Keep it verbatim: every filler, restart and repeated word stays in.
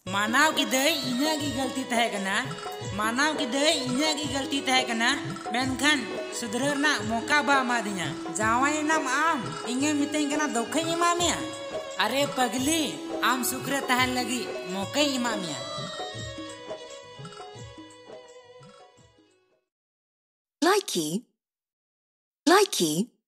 मानव की दे इन्हें की गलती तय करना मानव की दे इन्हें की गलती तय करना मेनखान सुधरना मौका बा मादिया जावाई नाम आम इन्हें मितें करना धोखे इमामिया अरे पगली आम सुखरे तहल लगी मौके इमामिया Likey, likey.